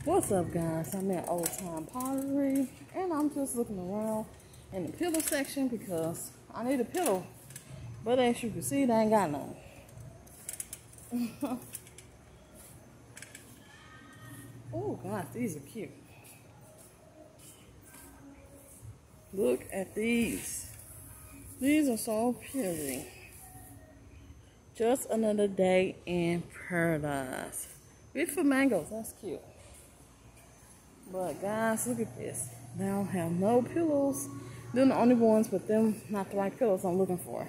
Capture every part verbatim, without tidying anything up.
What's up, guys? I'm at Old Time Pottery, and I'm just looking around in the pillow section because I need a pillow, but as you can see, they ain't got none. Oh gosh, these are cute. Look at these. These are so pretty. Just another day in paradise. Beautiful mangoes, that's cute. But guys, look at this. They don't have no pillows. They're the only ones, but them not the right pillows I'm looking for.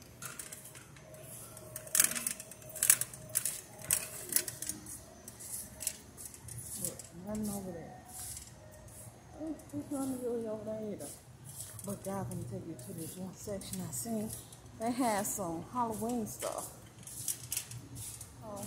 Look, nothing over there. Oh, there's nothing really over there either. But guys, let me take you to this one section I seen. They had some Halloween stuff. Oh.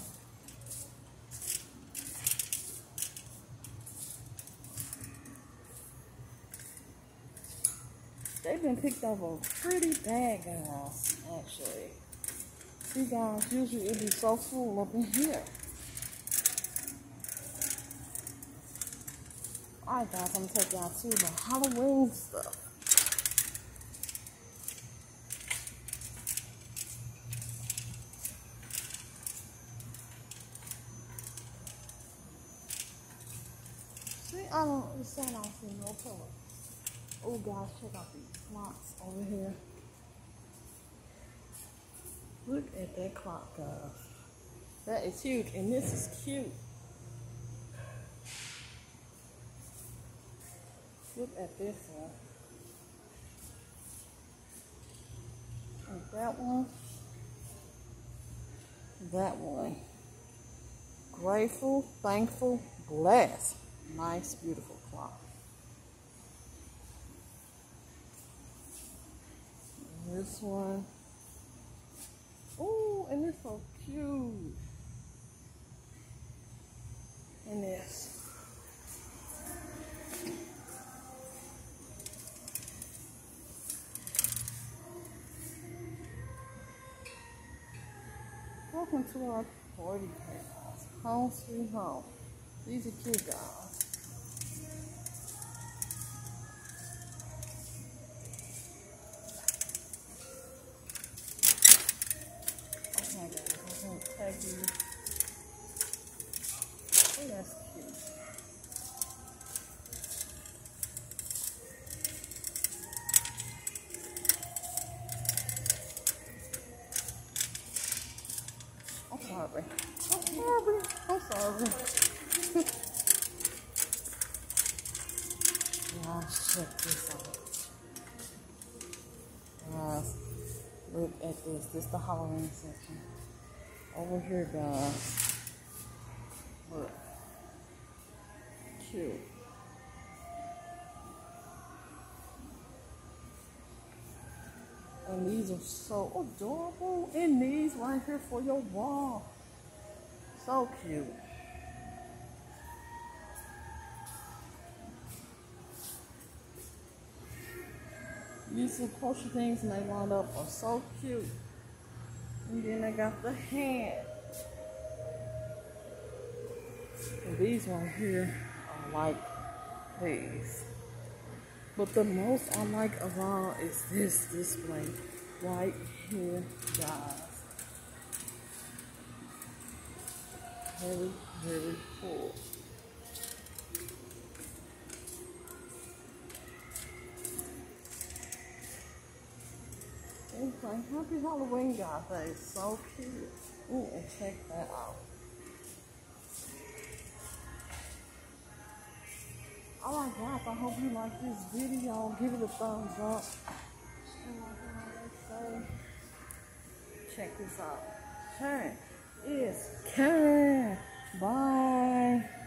They've been picked over pretty bad, guys, actually. See, guys, usually it'd be so full up in here. Alright, guys, I'm gonna take y'all to the Halloween stuff. See, I don't understand, I don't see no pillow. Oh, guys, check out these clocks over here. Look at that clock, guys. That is huge, and this is cute. Look at this one. And that one. That one. Grateful, thankful, blessed. Nice, beautiful clock. And this one. Oh, and it's so cute. And this. Welcome to our party house. Home sweet home. These are cute, guys. Okay, guys, I'm going to take you. Oh, that's cute. I'm sorry. I'm sorry. I'm sorry. Guys, check this out. Guys, look at this. This is the Halloween section. Over here, guys. Look. Cute. And these are so adorable. And these right here for your wall. So cute. These little poster things and they wound up are so cute. And then they got the hand. And these right here are like these. But the most I like of all is this display right here, guys. Very, very cool. It's like Happy Halloween, guys. That is so cute. Ooh, and check that out. Alright, guys, I hope you like this video. Give it a thumbs up. Check this out. Karen is Karen. Bye.